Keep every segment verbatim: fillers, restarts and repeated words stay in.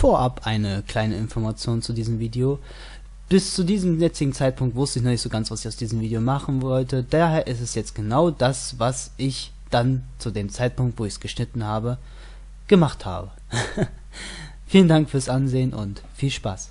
Vorab eine kleine Information zu diesem Video. Bis zu diesem jetzigen Zeitpunkt wusste ich noch nicht so ganz, was ich aus diesem Video machen wollte. Daher ist es jetzt genau das, was ich dann zu dem Zeitpunkt, wo ich es geschnitten habe, gemacht habe. Vielen Dank fürs Ansehen und viel Spaß.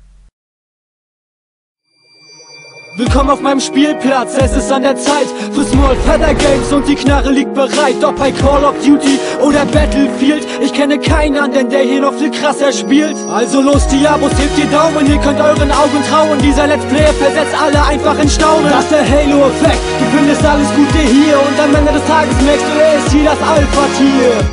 Willkommen auf meinem Spielplatz, es ist an der Zeit für Small Feather Games und die Knarre liegt bereit. Ob bei Call of Duty oder Battlefield, ich kenne keinen anderen, der hier noch viel krasser spielt. Also los die Abos, hebt die Daumen, ihr könnt euren Augen trauen. Dieser Let's Player versetzt alle einfach in Staunen. Das ist der Halo-Effekt, du findest alles Gute hier und am Ende des Tages merkst du, er ist hier das Alpha-Tier.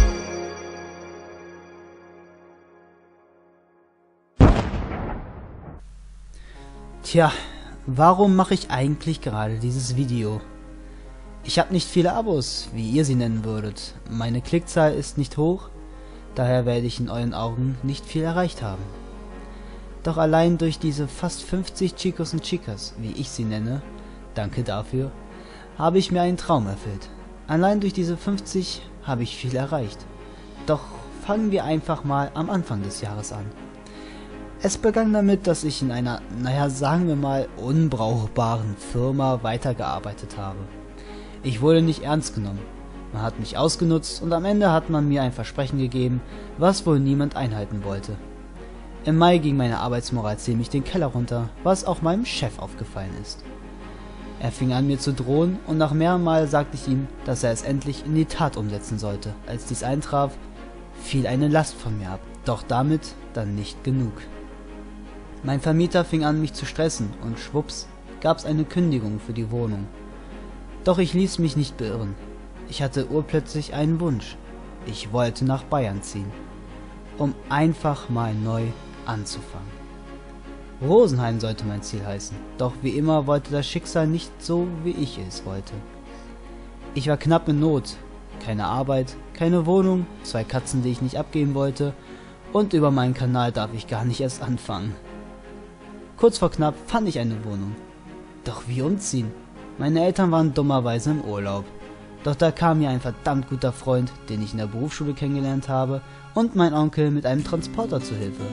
Tja, warum mache ich eigentlich gerade dieses Video? Ich habe nicht viele Abos, wie ihr sie nennen würdet. Meine Klickzahl ist nicht hoch, daher werde ich in euren Augen nicht viel erreicht haben. Doch allein durch diese fast fünfzig Chicos und Chicas, wie ich sie nenne, danke dafür, habe ich mir einen Traum erfüllt. Allein durch diese fünfzig habe ich viel erreicht. Doch fangen wir einfach mal am Anfang des Jahres an. Es begann damit, dass ich in einer, naja, sagen wir mal, unbrauchbaren Firma weitergearbeitet habe. Ich wurde nicht ernst genommen. Man hat mich ausgenutzt und am Ende hat man mir ein Versprechen gegeben, was wohl niemand einhalten wollte. Im Mai ging meine Arbeitsmoral ziemlich den Keller runter, was auch meinem Chef aufgefallen ist. Er fing an, mir zu drohen und nach mehreren Mal sagte ich ihm, dass er es endlich in die Tat umsetzen sollte. Als dies eintraf, fiel eine Last von mir ab, doch damit dann nicht genug. Mein Vermieter fing an, mich zu stressen und schwupps gab es eine Kündigung für die Wohnung. Doch ich ließ mich nicht beirren. Ich hatte urplötzlich einen Wunsch. Ich wollte nach Bayern ziehen, um einfach mal neu anzufangen. Rosenheim sollte mein Ziel heißen, doch wie immer wollte das Schicksal nicht so, wie ich es wollte. Ich war knapp in Not, keine Arbeit, keine Wohnung, zwei Katzen, die ich nicht abgeben wollte und über meinen Kanal darf ich gar nicht erst anfangen. Kurz vor knapp fand ich eine Wohnung. Doch wie umziehen? Meine Eltern waren dummerweise im Urlaub. Doch da kam mir ein verdammt guter Freund, den ich in der Berufsschule kennengelernt habe, und mein Onkel mit einem Transporter zu Hilfe.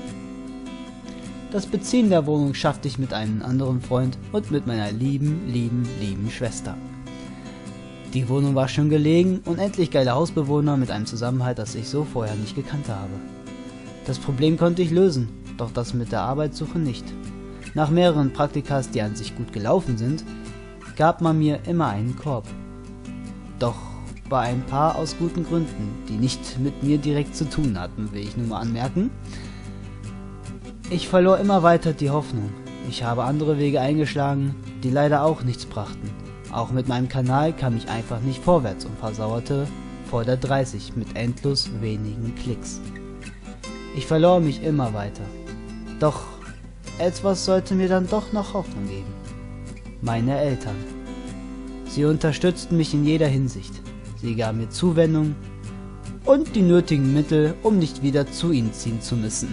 Das Beziehen der Wohnung schaffte ich mit einem anderen Freund und mit meiner lieben, lieben, lieben Schwester. Die Wohnung war schön gelegen und endlich geile Hausbewohner mit einem Zusammenhalt, das ich so vorher nicht gekannt habe. Das Problem konnte ich lösen, doch das mit der Arbeitssuche nicht. Nach mehreren Praktikas, die an sich gut gelaufen sind, gab man mir immer einen Korb. Doch bei ein paar aus guten Gründen, die nicht mit mir direkt zu tun hatten, will ich nur mal anmerken. Ich verlor immer weiter die Hoffnung. Ich habe andere Wege eingeschlagen, die leider auch nichts brachten. Auch mit meinem Kanal kam ich einfach nicht vorwärts und versauerte vor der dreißig mit endlos wenigen Klicks. Ich verlor mich immer weiter. Doch etwas sollte mir dann doch noch Hoffnung geben. Meine Eltern. Sie unterstützten mich in jeder Hinsicht. Sie gaben mir Zuwendung und die nötigen Mittel, um nicht wieder zu ihnen ziehen zu müssen.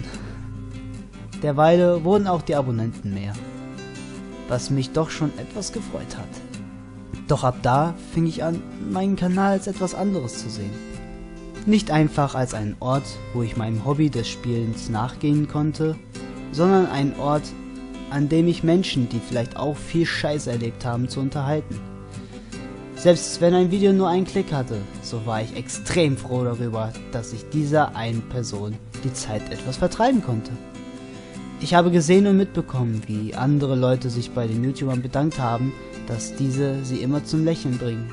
Derweil wurden auch die Abonnenten mehr, was mich doch schon etwas gefreut hat. Doch ab da fing ich an, meinen Kanal als etwas anderes zu sehen. Nicht einfach als einen Ort, wo ich meinem Hobby des Spielens nachgehen konnte, sondern ein Ort, an dem ich Menschen, die vielleicht auch viel Scheiße erlebt haben, zu unterhalten. Selbst wenn ein Video nur einen Klick hatte, so war ich extrem froh darüber, dass ich dieser einen Person die Zeit etwas vertreiben konnte. Ich habe gesehen und mitbekommen, wie andere Leute sich bei den YouTubern bedankt haben, dass diese sie immer zum Lächeln bringen.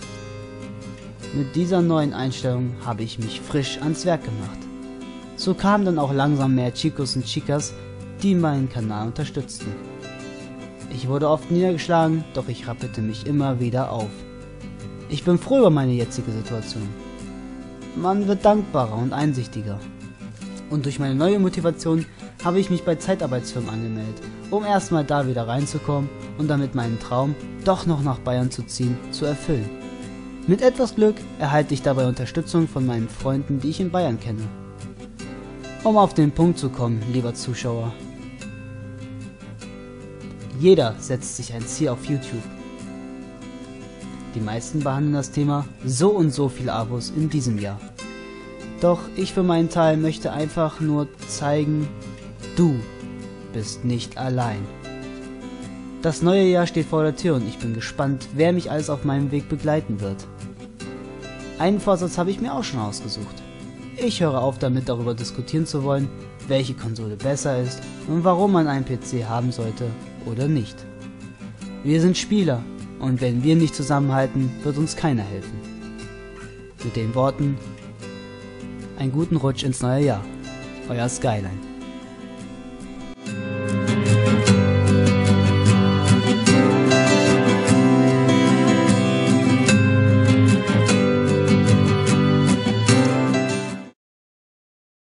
Mit dieser neuen Einstellung habe ich mich frisch ans Werk gemacht. So kamen dann auch langsam mehr Chicos und Chicas, die meinen Kanal unterstützten. Ich wurde oft niedergeschlagen, doch ich rappelte mich immer wieder auf. Ich bin froh über meine jetzige Situation. Man wird dankbarer und einsichtiger. Und durch meine neue Motivation habe ich mich bei Zeitarbeitsfirmen angemeldet, um erstmal da wieder reinzukommen und damit meinen Traum, doch noch nach Bayern zu ziehen, zu erfüllen. Mit etwas Glück erhalte ich dabei Unterstützung von meinen Freunden, die ich in Bayern kenne. Um auf den Punkt zu kommen, lieber Zuschauer. Jeder setzt sich ein Ziel auf YouTube. Die meisten behandeln das Thema so und so viele Abos in diesem Jahr. Doch ich für meinen Teil möchte einfach nur zeigen, du bist nicht allein. Das neue Jahr steht vor der Tür und ich bin gespannt, wer mich alles auf meinem Weg begleiten wird. Einen Vorsatz habe ich mir auch schon ausgesucht. Ich höre auf damit, darüber diskutieren zu wollen, welche Konsole besser ist und warum man einen P C haben sollte oder nicht. Wir sind Spieler und wenn wir nicht zusammenhalten, wird uns keiner helfen. Mit den Worten, einen guten Rutsch ins neue Jahr. Euer Skyline.